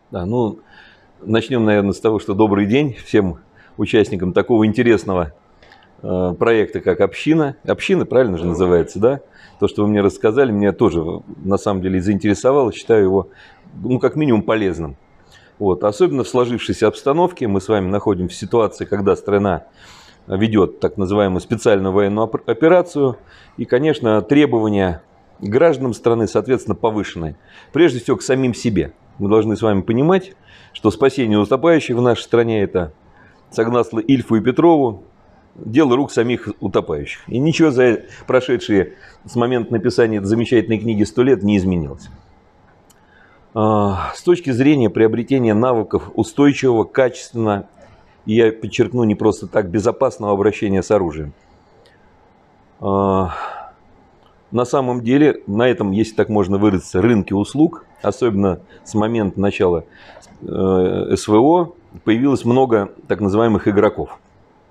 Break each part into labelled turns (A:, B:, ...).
A: Да, ну, начнем, наверное, с того, что добрый день всем участникам такого интересного проекта, как «Община». «Община», правильно же называется, да? То, что вы мне рассказали, меня тоже, на самом деле, заинтересовало. Считаю его, ну, как минимум, полезным. Вот. Особенно в сложившейся обстановке мы с вами находимся в ситуации, когда страна ведет так называемую специальную военную операцию. И, конечно, требования к гражданам страны, соответственно, повышенные. Прежде всего, к самим себе. Мы должны с вами понимать, что спасение утопающих в нашей стране – это, согласно Ильфу и Петрову, дело рук самих утопающих. И ничего за прошедшие с момента написания этой замечательной книги 100 лет не изменилось. С точки зрения приобретения навыков устойчивого, качественного, и я подчеркну, не просто так, безопасного обращения с оружием. На самом деле, на этом, если так можно выразиться, рынке услуг, особенно с момента начала СВО, появилось много так называемых игроков.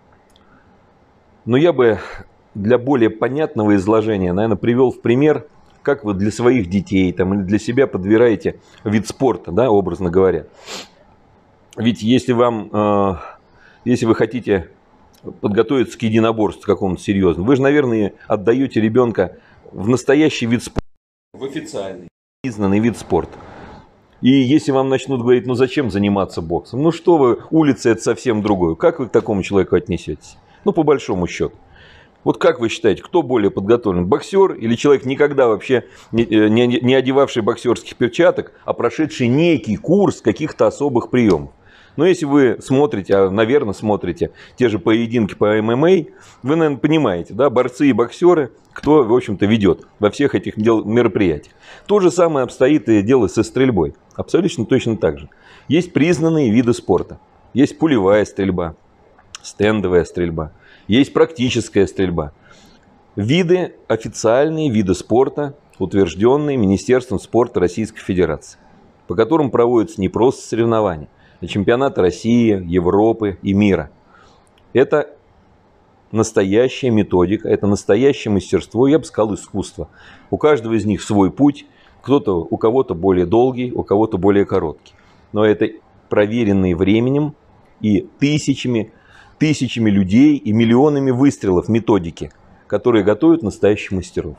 A: Но я бы для более понятного изложения, наверное, привел в пример, как вы для своих детей там, или для себя подбираете вид спорта, да, образно говоря. Ведь если вы хотите подготовиться к единоборству какому-то серьезному, вы же, наверное, отдаете ребенка в настоящий вид спорта, в официальный, признанный вид спорта. И если вам начнут говорить, ну зачем заниматься боксом? Ну что вы, улица это совсем другое. Как вы к такому человеку отнесетесь? Ну по большому счету. Вот как вы считаете, кто более подготовлен? Боксер или человек, никогда вообще не одевавший боксерских перчаток, а прошедший некий курс каких-то особых приемов? Но если вы смотрите, наверное, смотрите те же поединки по ММА, вы, наверное, понимаете, да, борцы и боксеры, кто, в общем-то, ведет во всех этих мероприятиях. То же самое обстоит и дело со стрельбой. Абсолютно точно так же. Есть признанные виды спорта. Есть пулевая стрельба, стендовая стрельба, есть практическая стрельба. Виды, официальные виды спорта, утвержденные Министерством спорта Российской Федерации, по которым проводятся не просто соревнования, чемпионаты России, Европы и мира. Это настоящая методика, это настоящее мастерство, я бы сказал, искусство. У каждого из них свой путь, у кого-то более долгий, у кого-то более короткий. Но это проверенные временем и тысячами людей и миллионами выстрелов методики, которые готовят настоящих мастеров.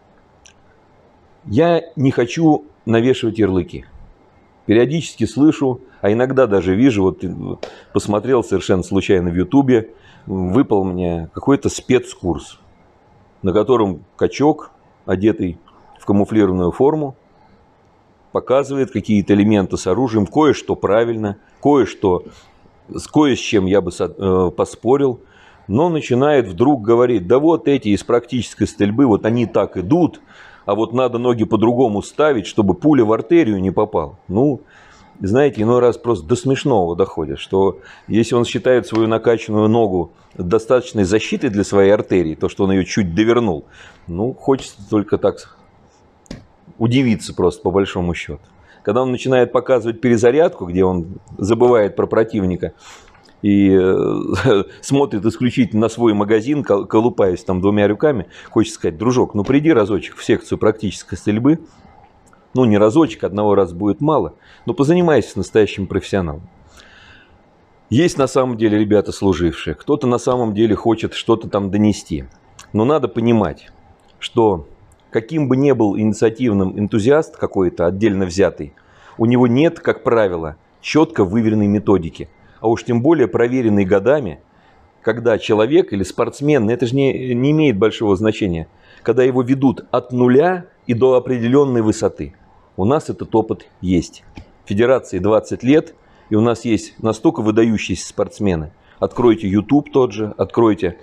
A: Я не хочу навешивать ярлыки. Периодически слышу, а иногда даже вижу, вот посмотрел совершенно случайно в Ютубе, выпал мне какой-то спецкурс, на котором качок, одетый в камуфлированную форму, показывает какие-то элементы с оружием, кое-что правильно, кое с чем я бы поспорил, но начинает вдруг говорить, да вот эти из практической стрельбы, вот они так идут, а вот надо ноги по-другому ставить, чтобы пуля в артерию не попала. Ну, знаете, иной раз просто до смешного доходит, что если он считает свою накачанную ногу достаточной защитой для своей артерии, то, что он ее чуть довернул, ну, хочется только так удивиться просто по большому счету. Когда он начинает показывать перезарядку, где он забывает про противника и смотрит исключительно на свой магазин, колупаясь там двумя руками, хочется сказать, дружок, ну приди разочек в секцию практической стрельбы, ну не разочек, одного раза будет мало, но позанимайся с настоящим профессионалом. Есть на самом деле ребята служившие, кто-то на самом деле хочет что-то там донести, но надо понимать, что каким бы ни был инициативным энтузиаст какой-то отдельно взятый, у него нет, как правило, четко выверенной методики. А уж тем более проверенной годами, когда человек или спортсмен, это же не имеет большого значения, когда его ведут от нуля и до определенной высоты. У нас этот опыт есть. Федерации 20 лет, и у нас есть настолько выдающиеся спортсмены. Откройте YouTube тот же, откройте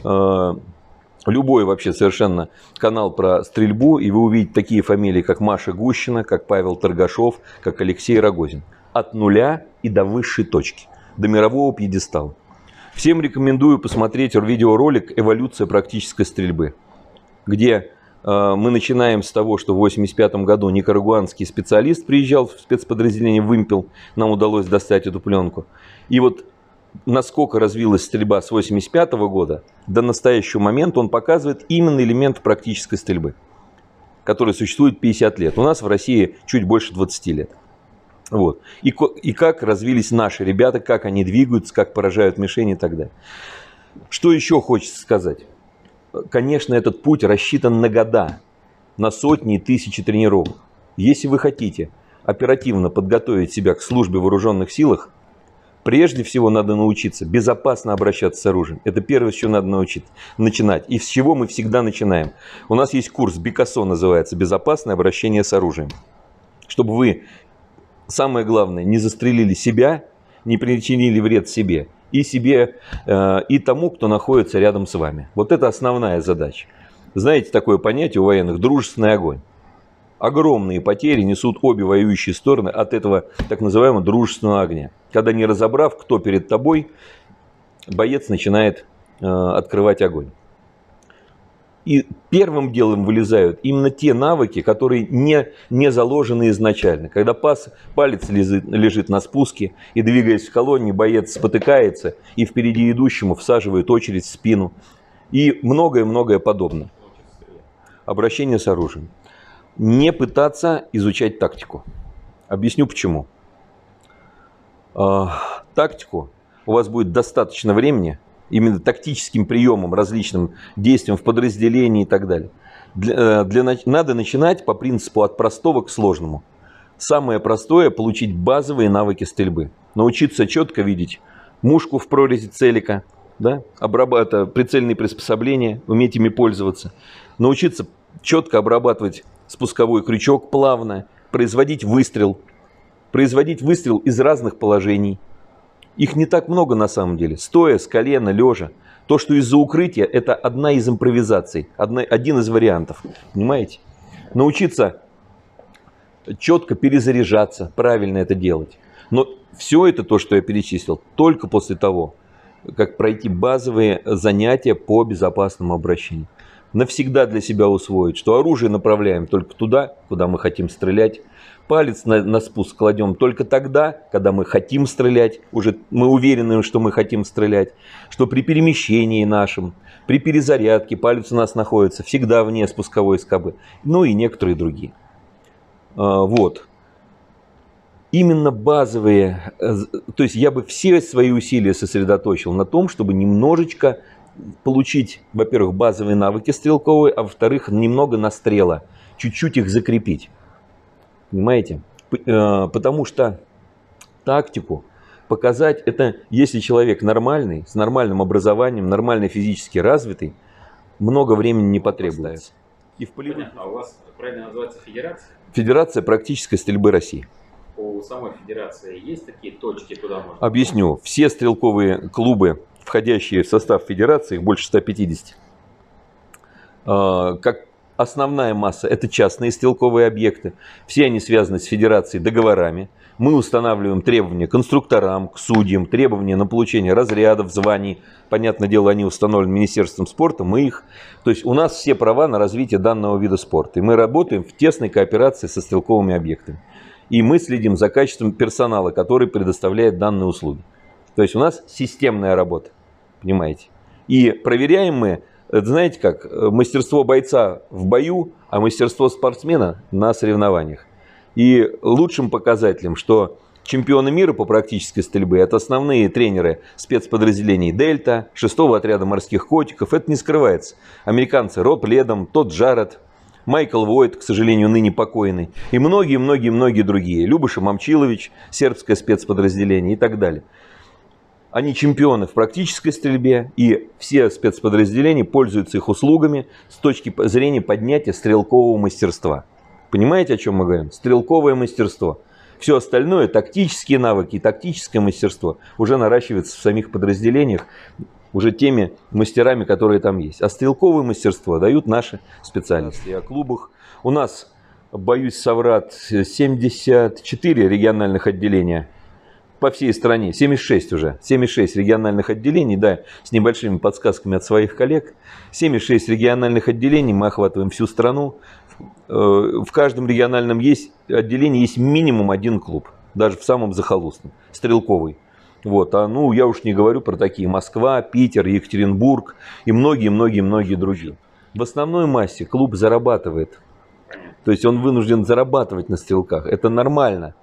A: любой вообще совершенно канал про стрельбу, и вы увидите такие фамилии, как Маша Гущина, как Павел Торгашов, как Алексей Рогозин. От нуля и до высшей точки, до мирового пьедестала. Всем рекомендую посмотреть видеоролик «Эволюция практической стрельбы», где мы начинаем с того, что в 1985 году никарагуанский специалист приезжал в спецподразделение «Вымпел», нам удалось достать эту пленку. И вот насколько развилась стрельба с 1985 года до настоящего момента, он показывает именно элемент практической стрельбы, который существует 50 лет. У нас в России чуть больше 20 лет. Вот. И как развились наши ребята, как они двигаются, как поражают мишени и так далее. Что еще хочется сказать? Конечно, этот путь рассчитан на года, на сотни и тысячи тренировок. Если вы хотите оперативно подготовить себя к службе в вооруженных силах, прежде всего надо научиться безопасно обращаться с оружием. Это первое, с чего надо начинать. И с чего мы всегда начинаем. У нас есть курс БИКАСО, называется «Безопасное обращение с оружием». Чтобы вы, самое главное, не застрелили себя, не причинили вред себе и тому, кто находится рядом с вами. Вот это основная задача. Знаете такое понятие у военных — дружественный огонь. Огромные потери несут обе воюющие стороны от этого так называемого дружественного огня. Когда, не разобрав, кто перед тобой, боец начинает открывать огонь. И первым делом вылезают именно те навыки, которые не заложены изначально. Когда палец лежит на спуске, и, двигаясь в колонне, боец спотыкается и впереди идущему всаживает очередь в спину. И многое-многое подобное. Обращение с оружием. Не пытаться изучать тактику. Объясню почему. Тактику у вас будет достаточно времени, именно тактическим приемам, различным действиям в подразделении и так далее. Надо начинать по принципу от простого к сложному. Самое простое — получить базовые навыки стрельбы. Научиться четко видеть мушку в прорези целика, да? Обрабатывать прицельные приспособления, уметь ими пользоваться. Научиться четко обрабатывать спусковой крючок плавно, производить выстрел из разных положений. Их не так много на самом деле. Стоя, с колена, лежа. То, что из-за укрытия, это одна из импровизаций, один из вариантов. Понимаете? Научиться четко перезаряжаться, правильно это делать. Но все это, то, что я перечислил, только после того, как пройти базовые занятия по безопасному обращению. Навсегда для себя усвоить, что оружие направляем только туда, куда мы хотим стрелять. Палец на спуск кладем только тогда, когда мы хотим стрелять. Уже мы уверены, что мы хотим стрелять. Что при перемещении нашем, при перезарядке палец у нас находится всегда вне спусковой скобы. Ну и некоторые другие. Вот. Именно базовые, то есть я бы все свои усилия сосредоточил на том, чтобы немножечко получить, во-первых, базовые навыки стрелковые, а во-вторых, немного настрела, чуть-чуть их закрепить. Понимаете? Потому что тактику показать, это если человек нормальный, с нормальным образованием, нормально физически развитый, много времени не потребуется. И в полевых...
B: Понятно. А у вас правильно называется федерация?
A: Федерация практической стрельбы России.
B: У самой федерации есть такие точки, куда можно...
A: Объясню. Все стрелковые клубы, входящие в состав федерации, их больше 150. Как основная масса — это частные стрелковые объекты. Все они связаны с федерацией договорами. Мы устанавливаем требования к инструкторам, к судьям, требования на получение разрядов, званий. Понятное дело, они установлены Министерством спорта, мы их. То есть у нас все права на развитие данного вида спорта. И мы работаем в тесной кооперации со стрелковыми объектами. И мы следим за качеством персонала, который предоставляет данные услуги. То есть у нас системная работа, понимаете. И проверяем мы, знаете как, мастерство бойца в бою, а мастерство спортсмена на соревнованиях. И лучшим показателем, что чемпионы мира по практической стрельбе — это основные тренеры спецподразделений «Дельта», 6-го отряда морских котиков. Это не скрывается. Американцы Роб Ледом, Тодд Джаред, Майкл Войт, к сожалению, ныне покойный, и многие-многие-многие другие. Любаша Момчилович, сербское спецподразделение и так далее. Они чемпионы в практической стрельбе, и все спецподразделения пользуются их услугами с точки зрения поднятия стрелкового мастерства. Понимаете, о чем мы говорим? Стрелковое мастерство. Все остальное, тактические навыки и тактическое мастерство, уже наращивается в самих подразделениях, уже теми мастерами, которые там есть. А стрелковое мастерство дают наши специалисты. О клубах у нас, боюсь соврать, 74 региональных отделения по всей стране. 76 уже. 76 региональных отделений, да, с небольшими подсказками от своих коллег. 76 региональных отделений, мы охватываем всю страну. В каждом региональном отделении есть минимум один клуб, даже в самом захолустном, стрелковый. Вот, ну, я уж не говорю про такие Москва, Питер, Екатеринбург и многие-многие-многие другие. В основной массе клуб зарабатывает. То есть он вынужден зарабатывать на стрелках. Это нормально.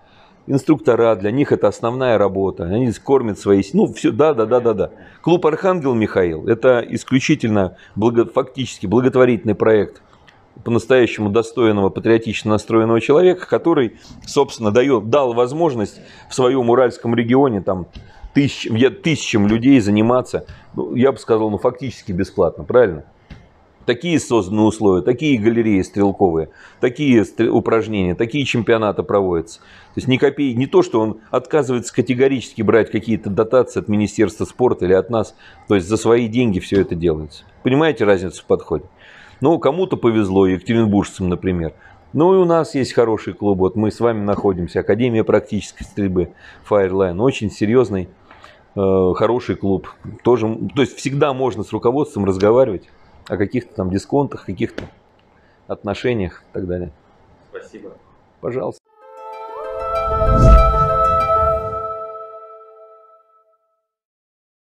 A: инструктора, для них это основная работа. Они кормят свои... Ну, все, да. Клуб «Архангел Михаил» – это исключительно фактически благотворительный проект по-настоящему достойного, патриотично настроенного человека, который, собственно, дал возможность в своем уральском регионе там, тысячам людей заниматься, ну, я бы сказал, ну, фактически бесплатно, правильно? Такие созданы условия, такие галереи стрелковые, такие упражнения, такие чемпионаты проводятся. То есть ни копейки, не то, что он отказывается категорически брать какие-то дотации от Министерства спорта или от нас, то есть за свои деньги все это делается. Понимаете разницу в подходе? Ну, кому-то повезло, екатеринбуржцам, например. Ну, и у нас есть хороший клуб, вот мы с вами находимся, Академия практической стрельбы Fireline, очень серьезный, хороший клуб. Тоже, то есть всегда можно с руководством разговаривать о каких-то там дисконтах, каких-то отношениях и так далее.
B: Спасибо.
A: Пожалуйста.